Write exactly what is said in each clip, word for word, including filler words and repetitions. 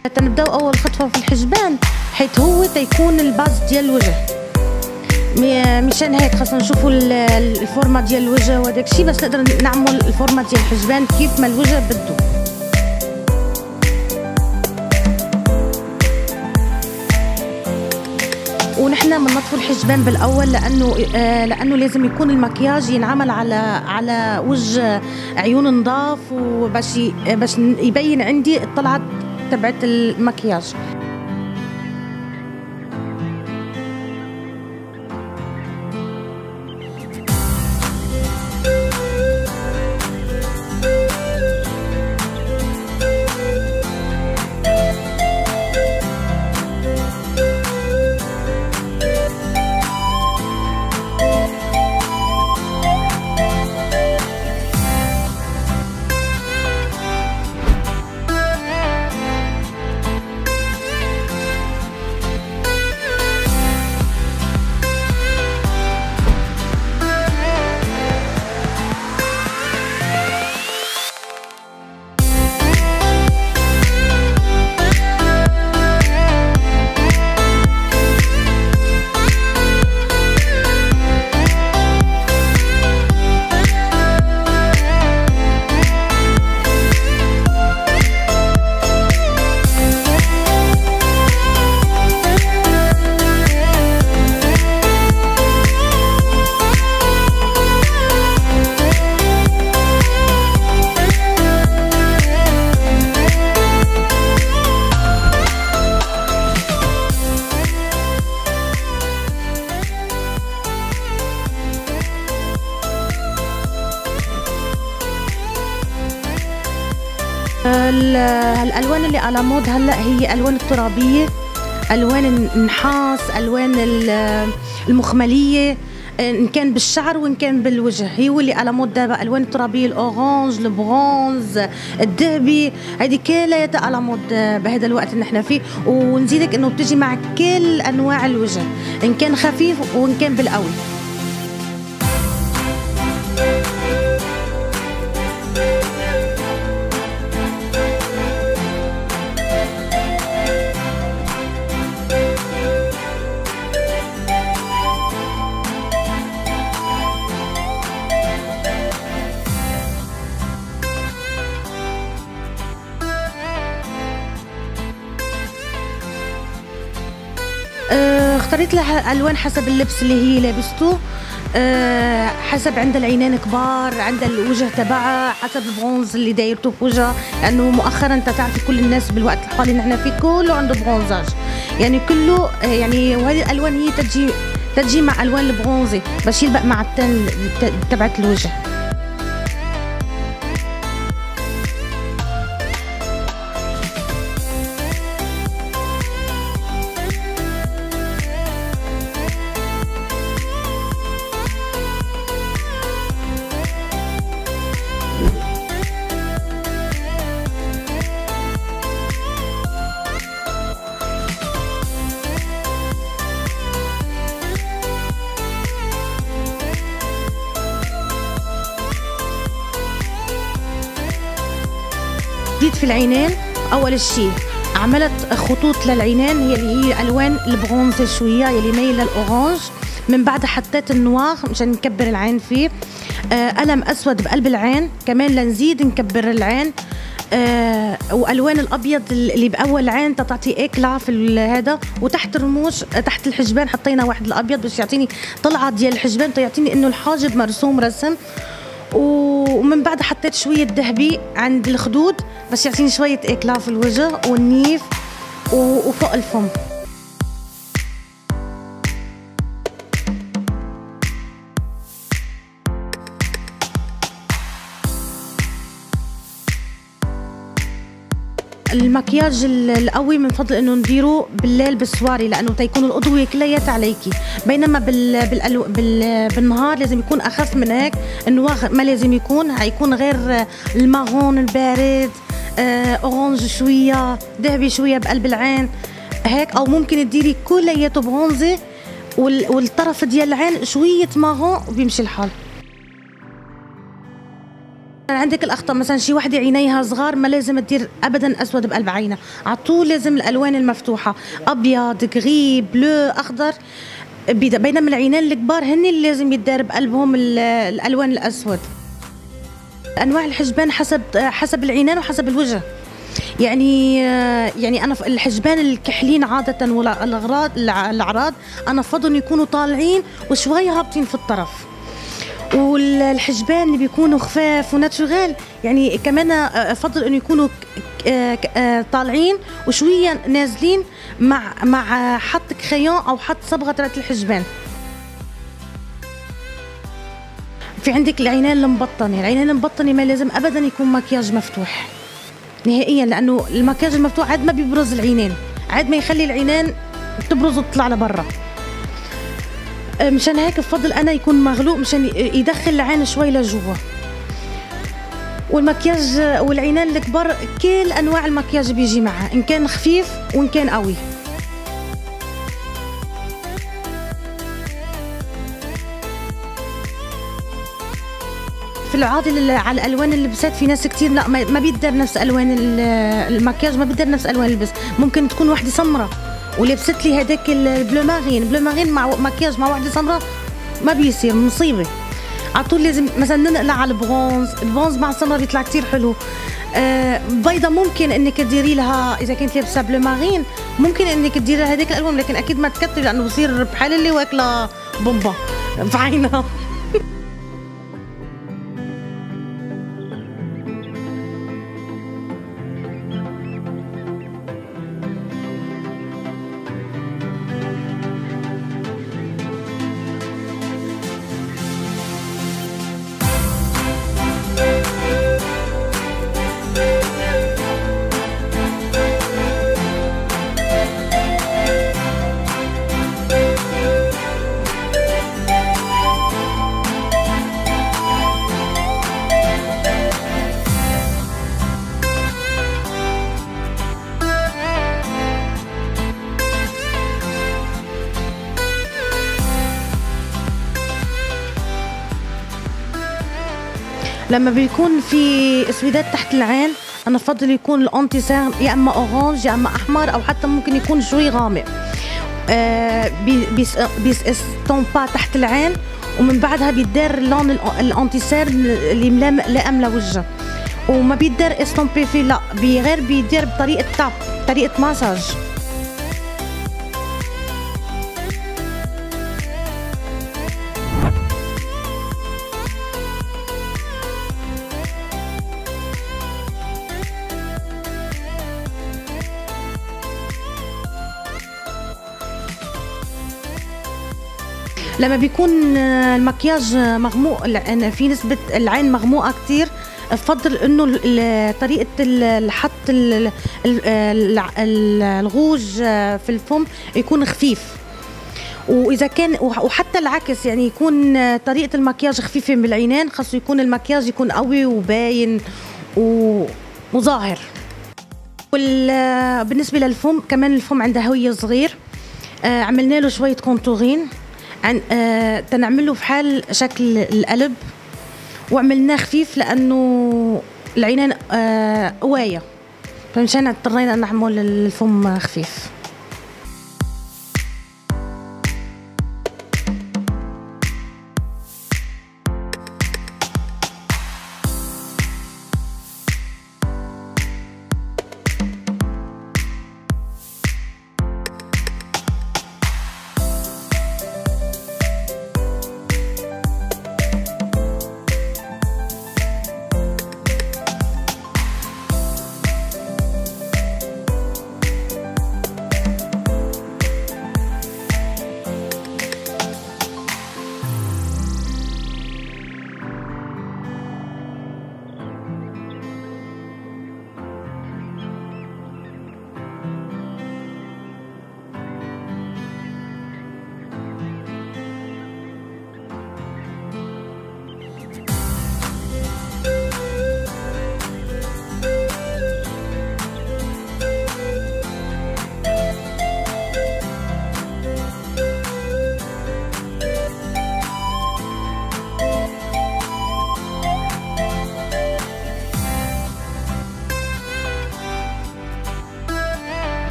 تنبداو اول خطوه في الحجبان حيث هو تيكون الباز ديال الوجه. مشان هيك خاصنا نشوفوا الفورمه ديال الوجه وهداك الشيء باش نقدر نعمل الفورمه ديال الحجبان كيف ما الوجه بده. ونحن بننظفوا الحجبان بالاول لانه آه لانه لازم يكون المكياج ينعمل على على وجه عيون نضاف وباش باش يبين عندي الطلعه تبعت المكياج. الالوان اللي على مود هلا هي الوان الترابيه، الوان النحاس، الوان المخمليه، ان كان بالشعر وان كان بالوجه. هي اللي على مود دابا الوان الترابيه، الاورانج، البرونز، الذهبي، هذه كلها على مود بهذا الوقت اللي نحن فيه. ونزيدك انه بتجي مع كل انواع الوجه ان كان خفيف وان كان بالقوي. اختاريت لها الوان حسب اللبس اللي هي لابسته، أه حسب عند العينين كبار، عند الوجه تبعها، حسب البرونز اللي دايرته في وجهها، لانه مؤخرا انت تعرفي كل الناس بالوقت الحالي اللي نحن فيه كله عنده برونزاج، يعني كله يعني. وهذه الالوان هي تجي تجي مع الوان البرونزي باش يلبق مع التن تبعت الوجه. جيت في العينين اول شيء عملت خطوط للعينين هي اللي هي الوان البرونزي شويه يلي مايله للاورانج. من بعد حطيت النوار مشان نكبر العين فيه، آه قلم اسود بقلب العين كمان لنزيد نكبر العين، آه والوان الابيض اللي باول العين تعطي اكلا في هذا. وتحت الرموش تحت الحجبان حطينا واحد الابيض باش يعطيني طلعه ديال الحجبان، يعطيني انه الحاجب مرسوم رسم. ومن بعد حطيت شويه ذهبي عند الخدود بس يعطيني شويه اكلا في الوجه والنيف وفوق الفم. المكياج القوي بنفضل انه نديره بالليل بالسواري لانه تيكون الاضويه كلياتها عليكي، بينما بال... بالألو... بال... بالنهار لازم يكون اخف من هيك. النوار ما لازم يكون، هيكون غير المارون البارد، آه، اورانج شويه، ذهبي شويه بقلب العين هيك، او ممكن تديري كلياته برونزي وال... والطرف ديال العين شويه مارون وبيمشي الحال. عندك الاخطاء مثلا شي وحده عينيها صغار ما لازم تدير ابدا اسود بقلب عينها، على طول لازم الالوان المفتوحه، ابيض، غري، بلو، اخضر، بينما العينين الكبار هن اللي لازم يتدار بقلبهم الالوان الاسود. انواع الحجبان حسب حسب العينين وحسب الوجه. يعني يعني انا الحجبان الكحلين عاده والاغراض الاعراض انا بفضل يكونوا طالعين وشوي هابطين في الطرف، والحجبان اللي بيكونوا خفاف وناتشورال يعني كمان افضل انه يكونوا طالعين وشويه نازلين مع مع حط كريون او حط صبغه تبعت الحجبان. في عندك العينين المبطنه، العينين المبطنه ما لازم ابدا يكون مكياج مفتوح نهائيا، لانه المكياج المفتوح عاد ما بيبرز العينين، عاد ما يخلي العينين تبرز وتطلع لبرا. مشان هيك بفضل انا يكون مغلوق مشان يدخل العين شوي لجوا. والمكياج والعينين الكبار كل انواع المكياج بيجي معها، ان كان خفيف وان كان قوي. في العاده على الالوان اللبسات في ناس كثير لا ما بيقدر نفس الوان المكياج، ما بيقدر نفس الوان اللبس. ممكن تكون وحده سمراء ولبست لي هداك البلو مارين، بلو مارين مع مكياج مع وحده سمراء ما بيصير، مصيبه. على طول لازم مثلا ننقل على البرونز، البرونز مع السمراء بيطلع كثير حلو. آه بيضه ممكن انك تديري لها اذا كنت لابسه بلو مارين ممكن انك تديري لها هداك الالوان، لكن اكيد ما تكتري لانه بصير بحال اللي واكله بومبا في عينها. لما بيكون في اسودات تحت العين انا بفضل يكون الانتيسير يا اما اورانج يا اما احمر او حتى ممكن يكون شوي غامق. آه بيس بيس استومبا تحت العين ومن بعدها بيدار لون الانتيسير اللي لائم لوجه، وما بيدار استومبي فيه، لا غير بيدار بطريقه تاب، طريقه مساج. لما بيكون المكياج مغموق في نسبة العين مغموقة كتير بفضل انه طريقة الحط الغوج في الفم يكون خفيف، واذا كان وحتى العكس يعني يكون طريقة المكياج خفيفة بالعينين، خاصه يكون المكياج يكون قوي وباين وظاهر. بالنسبة للفم كمان الفم عنده هوية صغير، عملنا له شوية كونتورين عن آه تنعمله في حال شكل القلب، وعملناه خفيف لانه العينين آه قوايه، فمشان اضطرينا نعمل الفم خفيف.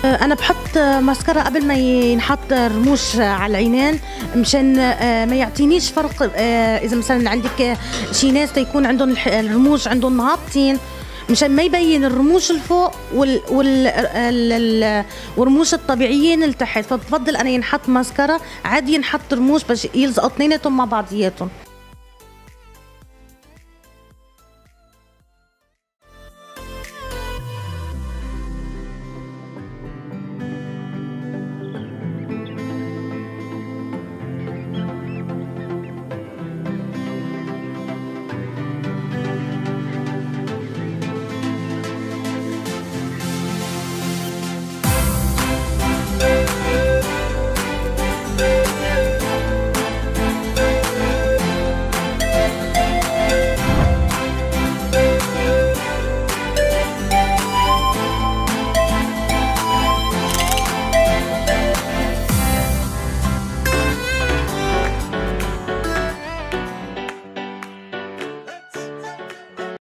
انا بحط ماسكارا قبل ما ينحط رموش على العينين مشان ما يعطينيش فرق. اذا مثلا عندك شي ناس يكون عندهم الرموش عندهم هابطين، مشان ما يبين الرموش الفوق وال وال والرموش الطبيعيين اللي تحت، فبفضل انا ينحط ماسكارا عادي، ينحط رموش بس يلزقوا اثنيناتهم مع بعضياتهم.